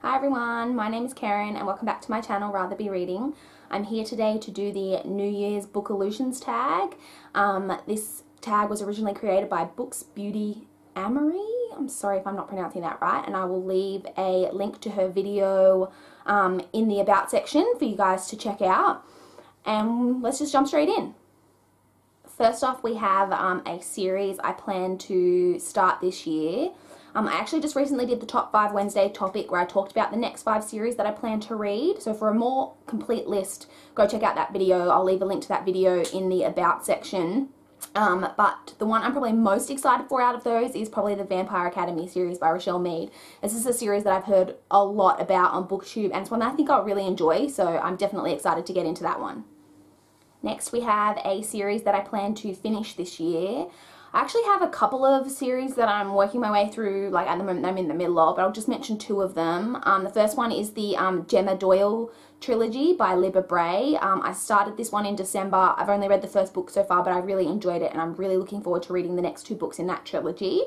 Hi everyone, my name is Karen and welcome back to my channel Rather Be Reading. I'm here today to do the New Year's Bookalutions tag. This tag was originally created by Books Beauty Amory. I'm sorry if I'm not pronouncing that right, and I will leave a link to her video in the About section for you guys to check out. And let's just jump straight in. First off, we have a series I plan to start this year. I actually just recently did the Top 5 Wednesday topic where I talked about the next 5 series that I plan to read. So for a more complete list, go check out that video. I'll leave a link to that video in the About section. But the one I'm probably most excited for out of those is probably the Vampire Academy series by Richelle Mead. This is a series that I've heard a lot about on BookTube, and it's one that I think I'll really enjoy, so I'm definitely excited to get into that one. Next, we have a series that I plan to finish this year. I actually have a couple of series that I'm working my way through, like at the moment I'm in the middle of, but I'll just mention 2 of them. The first one is the Gemma Doyle trilogy by Libba Bray. I started this one in December. I've only read the first book so far, but I really enjoyed it and I'm really looking forward to reading the next 2 books in that trilogy.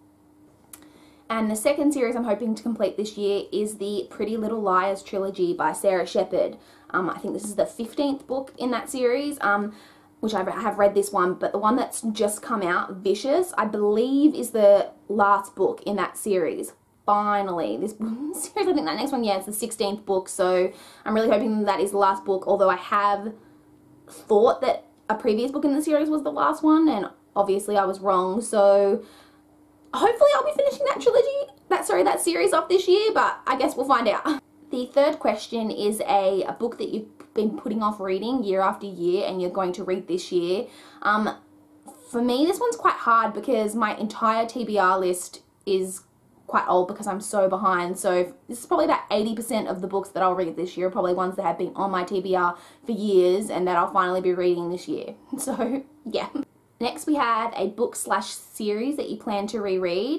And the second series I'm hoping to complete this year is the Pretty Little Liars trilogy by Sarah Shepherd. I think this is the 15th book in that series, which I have read this one, but the one that's just come out, Vicious, I believe is the last book in that series. Finally, this series, I think that next one, yeah, it's the 16th book, so I'm really hoping that is the last book, although I have thought that a previous book in the series was the last one, and obviously I was wrong, so hopefully I'll be finishing that trilogy, that series off this year, but I guess we'll find out. The third question is a book that you've been putting off reading year after year and you're going to read this year. For me, this one's quite hard because my entire TBR list is quite old because I'm so behind. So this is probably about 80% of the books that I'll read this year, probably ones that have been on my TBR for years and that I'll finally be reading this year. So yeah. Next we have a book/series that you plan to reread.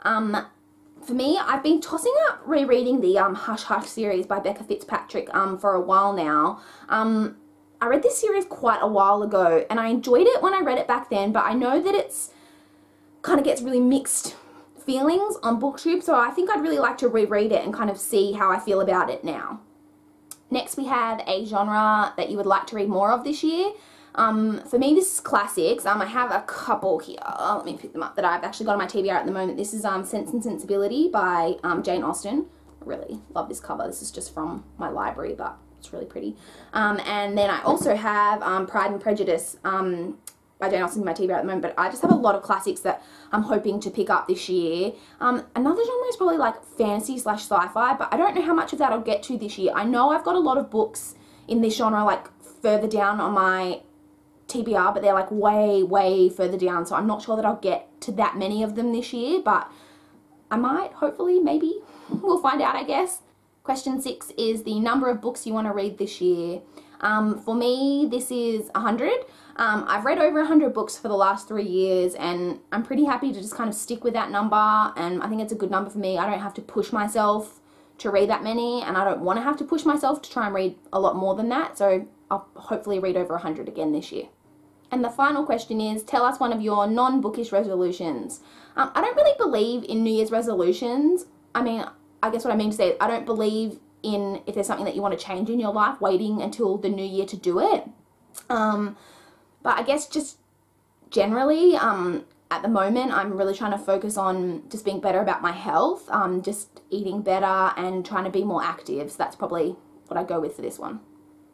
For me, I've been tossing up rereading the Hush Hush series by Becca Fitzpatrick for a while now. I read this series quite a while ago and I enjoyed it when I read it back then, but I know that it's kind of gets really mixed feelings on BookTube, so I think I'd really like to reread it and kind of see how I feel about it now. Next we have a genre that you would like to read more of this year. For me, this is classics. I have a couple here. Let me pick them up that I've actually got on my TBR at the moment. This is Sense and Sensibility by Jane Austen. I really love this cover. This is just from my library, but it's really pretty. And then I also have Pride and Prejudice by Jane Austen in my TBR at the moment, but I just have a lot of classics that I'm hoping to pick up this year. Another genre is probably like fantasy/sci-fi, but I don't know how much of that I'll get to this year. I know I've got a lot of books in this genre like further down on my TBR, but they're like way further down, so I'm not sure that I'll get to that many of them this year, but I might, hopefully, maybe. We'll find out, I guess. Question 6 is the number of books you want to read this year. For me, this is 100. I've read over 100 books for the last 3 years, and I'm pretty happy to just kind of stick with that number, and I think it's a good number for me. I don't have to push myself to read that many, and I don't want to have to push myself to try and read a lot more than that, so I'll hopefully read over 100 again this year. And the final question is, tell us one of your non-bookish resolutions. I don't really believe in New Year's resolutions. I mean, I guess what I mean to say is I don't believe in, if there's something that you want to change in your life, waiting until the new year to do it. But I guess just generally, at the moment, I'm really trying to focus on just being better about my health, just eating better and trying to be more active. So that's probably what I go with for this one.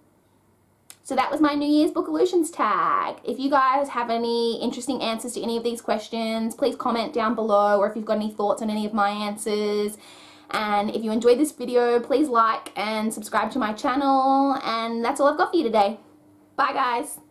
So that was my New Year's Bookalutions tag. If you guys have any interesting answers to any of these questions, please comment down below, or if you've got any thoughts on any of my answers. And if you enjoyed this video, please like and subscribe to my channel. And that's all I've got for you today. Bye guys.